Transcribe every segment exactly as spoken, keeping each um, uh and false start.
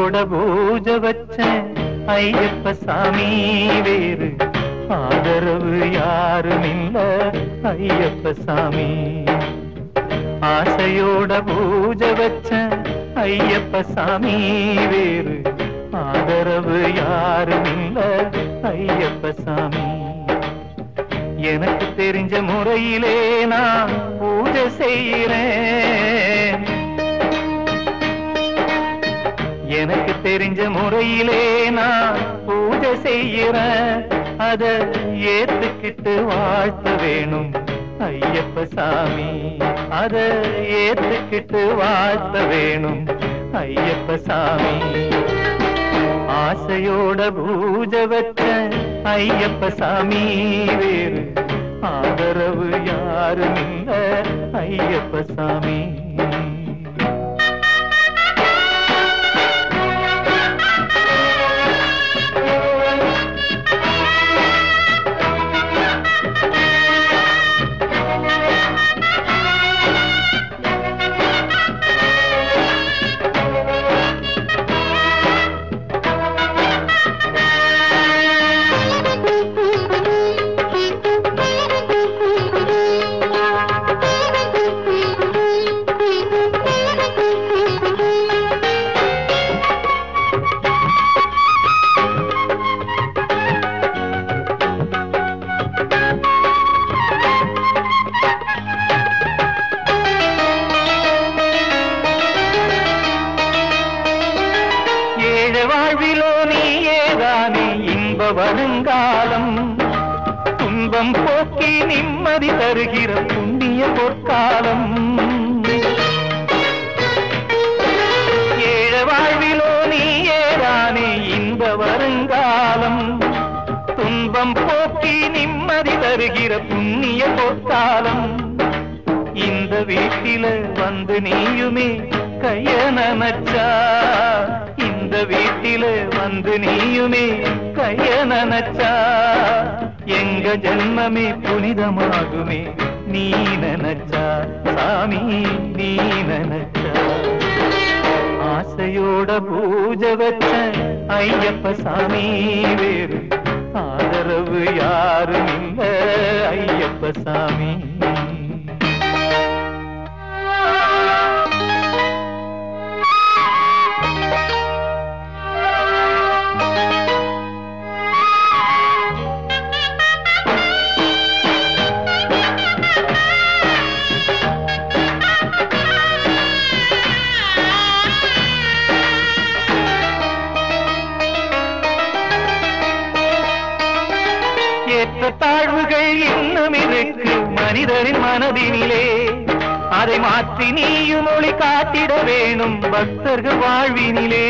ஆசையோட பூஜை வச்சேன் ஐயப்ப சாமி வேறு ஆதரவு யாரும் இல்ல ஐயப்ப சாமி. ஆசையோட பூஜை வச்சேன் ஐயப்ப சாமி வேறு ஆதரவு யாரும் இல்ல ஐயப்ப சாமி. எனக்கு தெரிஞ்ச முறையிலே நான் பூஜை செய்கிறேன். எனக்கு தெரிஞ்ச முறையிலே நான் பூஜை செய்கிறேன். அத ஏத்துக்கிட்டு வாழ்த்த வேணும் ஐயப்ப சாமி. அத ஏத்துக்கிட்டு வாழ்த்த வேணும் ஐயப்ப சாமி. ஆசையோட பூஜை வச்ச ஐயப்ப சாமி வேறு ஆதரவு யாரும் இல்ல ஐயப்ப சாமி. வருங்காலம் துன்பம் போக்கி நிம்மதி தருகிற புண்ணிய பொற்காலம். ஏழ வாழ்விலோ நீயேதானே இன்ப வருங்காலம் துன்பம் போக்கி நிம்மதி தருகிற புண்ணிய பொற்காலம். இந்த வீட்டில வந்து நீயுமே கைய நனச்சா இந்த வீட்டில வந்து நீயுமே கைய நனச்சா எங்க ஜென்மமே புனிதமாகுமே நீ நனச்சா சாமி நீ நனச்சா. ஆசையோட பூஜை வச்ச ஐயப்ப சாமி வேறு ஆதரவு யாரும் இல்ல ஐயப்ப சாமி. ஏற்ற தாழ்வுகள் இன்னும் இருக்கு மனிதரின் மனதினிலே அதை மாற்றி நீயும் ஒளி காட்டிட வேணும் பக்தர்கள் வாழ்வினிலே.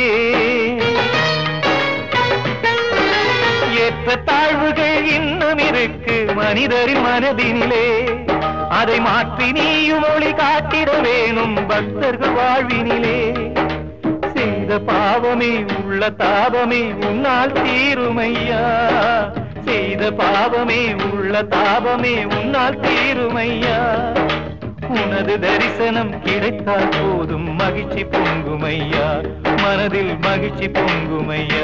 ஏற்ற தாழ்வுகள் இன்னும் இருக்கு மனிதரின் மனதினிலே அதை மாற்றி நீயும் ஒளி காட்டிட வேணும் பக்தர்கள் வாழ்வினிலே. செய்த பாவமே உள்ள தாபமே உன்னால் தீருமையா செய்த பாவமே உள்ள தாபமே உன்னால் தீருமையா. உனது தரிசனம் கிடைத்தால் போதும் மகிழ்ச்சி பொங்குமையா மனதில் மகிழ்ச்சி பொங்குமையா.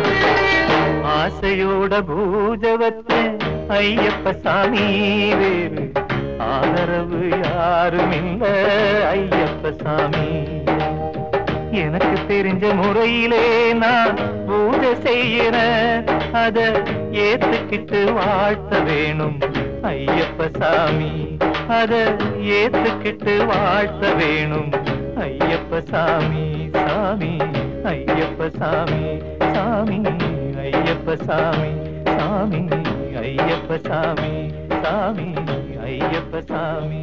ஆசையோட பூஜை வச்ச ஐயப்ப சாமி வேறு ஆதரவு யாரும் இல்ல ஐயப்ப சாமி. எனக்கு தெரிஞ்ச முறையிலே நான் பூஜை செய்கிறேன். அத ஏத்துக்கிட்டு வாழ்த்த வேணும் ஐயப்ப சாமி. அத ஏத்துக்கிட்டு வாழ்த்த வேணும் ஐயப்ப சாமி. சாமி ஐயப்ப சாமி சாமி ஐயப்ப சாமி சாமி ஐயப்ப சாமி சாமி ஐயப்ப சாமி.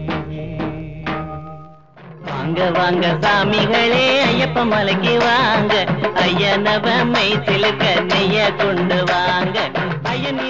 வாங்க வாங்க சாமிகளே ஐயப்ப மலைக்கு வாங்க ஐயனவ மை சிலுக்க நெய்ய கொண்டு வாங்க ஐயன்